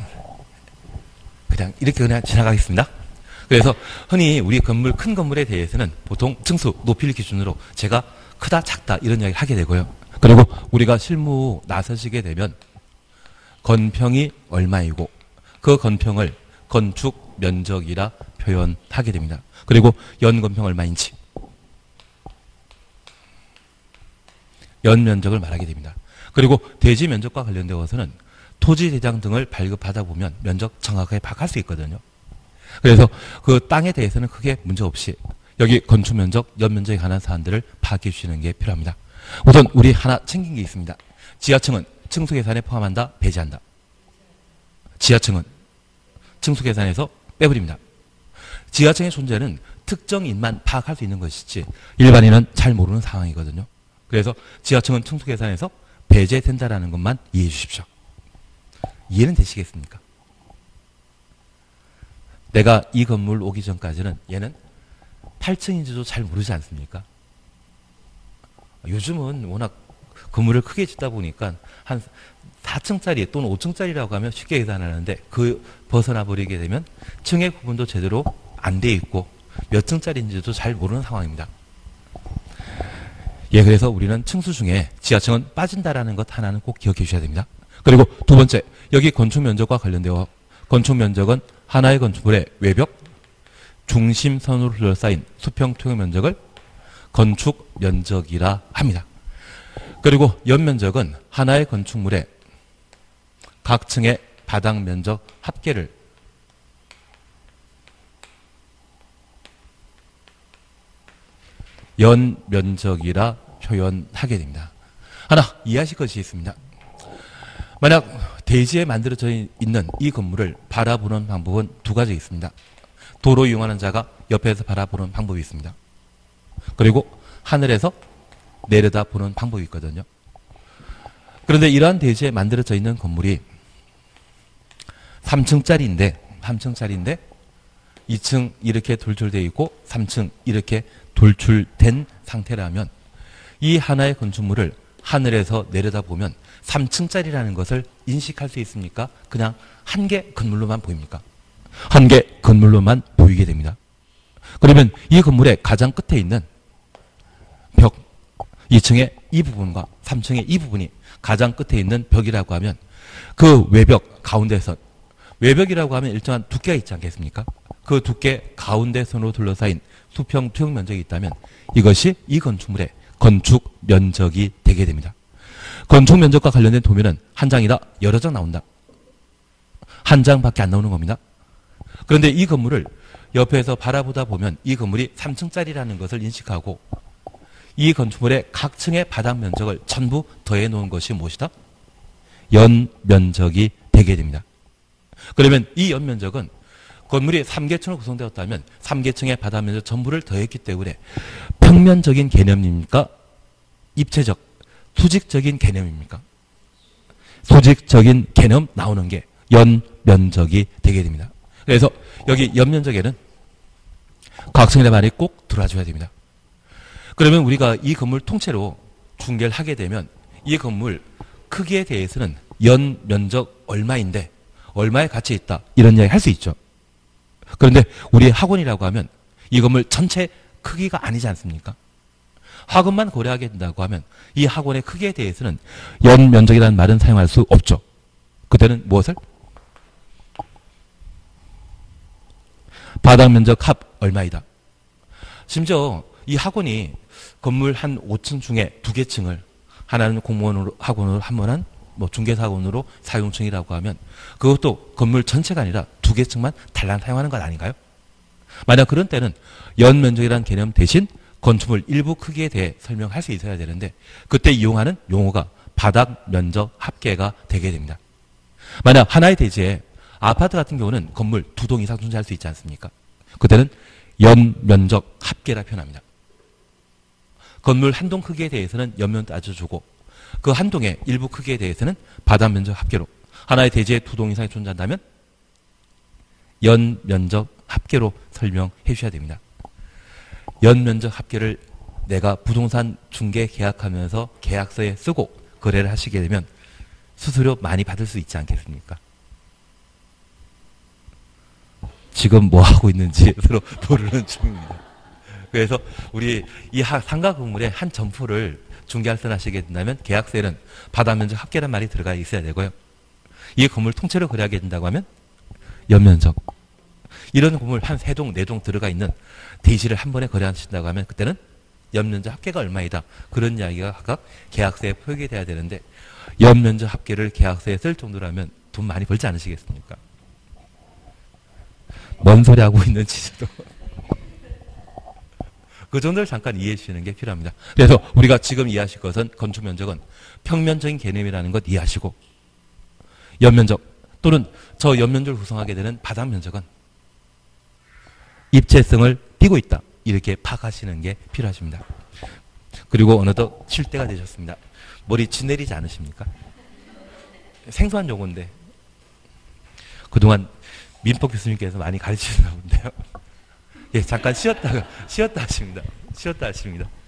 이렇게 그냥 지나가겠습니다. 그래서 흔히 우리 건물, 큰 건물에 대해서는 보통 층수, 높이를 기준으로 제가 크다, 작다 이런 이야기를 하게 되고요. 그리고 우리가 실무 나서시게 되면 건평이 얼마이고 그 건평을 건축 면적이라 표현하게 됩니다. 그리고 연건평 얼마인지 연면적을 말하게 됩니다. 그리고 대지 면적과 관련되어서는 토지 대장 등을 발급하다 보면 면적 정확하게 파악할 수 있거든요. 그래서 그 땅에 대해서는 크게 문제 없이 여기 건축 면적, 연면적에 관한 사안들을 파악해 주시는 게 필요합니다. 우선 우리 하나 챙긴 게 있습니다. 지하층은 층수 계산에 포함한다, 배제한다. 지하층은 층수 계산에서 빼버립니다. 지하층의 존재는 특정인만 파악할 수 있는 것이지 일반인은 잘 모르는 상황이거든요. 그래서 지하층은 층수 계산에서 배제된다라는 것만 이해해 주십시오. 이해는 되시겠습니까? 내가 이 건물 오기 전까지는 얘는 8층인지도 잘 모르지 않습니까? 요즘은 워낙 건물을 크게 짓다 보니까 한 4층짜리 또는 5층짜리라고 하면 쉽게 계산하는데 그 벗어나 버리게 되면 층의 구분도 제대로 안 돼 있고 몇 층짜리인지도 잘 모르는 상황입니다. 예, 그래서 우리는 층수 중에 지하층은 빠진다라는 것 하나는 꼭 기억해 주셔야 됩니다. 그리고 두 번째, 여기 건축 면적과 관련되어 건축 면적은 하나의 건축물의 외벽, 중심선으로 둘러싸인 수평 투영 면적을 건축 면적이라 합니다. 그리고 연면적은 하나의 건축물의 각 층의 바닥 면적 합계를 연면적이라 표현하게 됩니다. 하나 이해하실 것이 있습니다. 만약 대지에 만들어져 있는 이 건물을 바라보는 방법은 두 가지 있습니다. 도로 이용하는 자가 옆에서 바라보는 방법이 있습니다. 그리고 하늘에서 내려다보는 방법이 있거든요. 그런데 이러한 대지에 만들어져 있는 건물이 3층짜리인데 2층 이렇게 돌출되어 있고 3층 이렇게 돌출된 상태라면 이 하나의 건축물을 하늘에서 내려다보면 3층짜리라는 것을 인식할 수 있습니까? 그냥 한 개 건물로만 보입니까? 한 개 건물로만 보이게 됩니다. 그러면 이 건물의 가장 끝에 있는 벽, 2층의 이 부분과 3층의 이 부분이 가장 끝에 있는 벽이라고 하면 그 외벽 가운데선, 외벽이라고 하면 일정한 두께가 있지 않겠습니까? 그 두께 가운데선으로 둘러싸인 수평 투영 면적이 있다면 이것이 이 건축물의 건축 면적이 되게 됩니다. 건축 면적과 관련된 도면은 한 장이다, 여러 장 나온다. 한 장밖에 안 나오는 겁니다. 그런데 이 건물을 옆에서 바라보다 보면 이 건물이 3층짜리라는 것을 인식하고 이 건축물의 각 층의 바닥 면적을 전부 더해 놓은 것이 무엇이다? 연면적이 되게 됩니다. 그러면 이 연면적은 건물이 3개층으로 구성되었다면 3개층의 바닥 면적 전부를 더했기 때문에 평면적인 개념입니까? 입체적, 수직적인 개념입니까? 수직적인 개념 나오는 게 연면적이 되게 됩니다. 그래서 여기 연면적에는 각층의 말이 꼭 들어와줘야 됩니다. 그러면 우리가 이 건물 통째로 중개를 하게 되면 이 건물 크기에 대해서는 연면적 얼마인데 얼마의 가치 있다 이런 이야기 할 수 있죠. 그런데 우리 학원이라고 하면 이 건물 전체 크기가 아니지 않습니까? 학원만 고려하게 된다고 하면 이 학원의 크기에 대해서는 연면적이라는 말은 사용할 수 없죠. 그때는 무엇을? 바닥 면적 합 얼마이다. 심지어 이 학원이 건물 한 5층 중에 2개 층을 하나는 공무원 학원으로 하면은 뭐 중개사원으로 사용층이라고 하면 그것도 건물 전체가 아니라 2개 층만 달랑 사용하는 것 아닌가요? 만약 그런 때는 연면적이라는 개념 대신 건축물 일부 크기에 대해 설명할 수 있어야 되는데 그때 이용하는 용어가 바닥 면적 합계가 되게 됩니다. 만약 하나의 대지에 아파트 같은 경우는 건물 2동 이상 존재할 수 있지 않습니까? 그때는 연면적 합계라 표현합니다. 건물 한 동 크기에 대해서는 연면 따져주고 그 한 동의 일부 크기에 대해서는 바닥 면적 합계로 하나의 대지에 2동 이상이 존재한다면 연면적 합계로 설명해 주셔야 됩니다. 연면적 합계를 내가 부동산 중개 계약하면서 계약서에 쓰고 거래를 하시게 되면 수수료 많이 받을 수 있지 않겠습니까? 지금 뭐 하고 있는지 서로 모르는 중입니다. 그래서 우리 이 상가 건물의 한 점포를 중개할선 하시게 된다면 계약서에는 바닥 면적 합계란 말이 들어가 있어야 되고요. 이 건물 통째로 거래하게 된다고 하면 연면적. 이런 건물 한 3동, 4동 들어가 있는 대지를 한 번에 거래하신다고 하면 그때는 연면적 합계가 얼마이다. 그런 이야기가 각각 계약서에 표기돼야 되는데 연면적 합계를 계약서에 쓸 정도라면 돈 많이 벌지 않으시겠습니까? 뭔 소리 하고 있는지도 그 정도를 잠깐 이해해 주시는 게 필요합니다. 그래서 우리가 지금 이해하실 것은 건축 면적은 평면적인 개념이라는 것 이해하시고 연면적 또는 저 연면적을 구성하게 되는 바닥 면적은 입체성을 띠고 있다. 이렇게 파악하시는 게 필요하십니다. 그리고 어느덧 쉴 때가 되셨습니다. 머리 지내리지 않으십니까? 생소한 용어인데 그동안 민법 교수님께서 많이 가르치시나 본데요. 예, 잠깐 쉬었다 하십니다. 쉬었다 하십니다.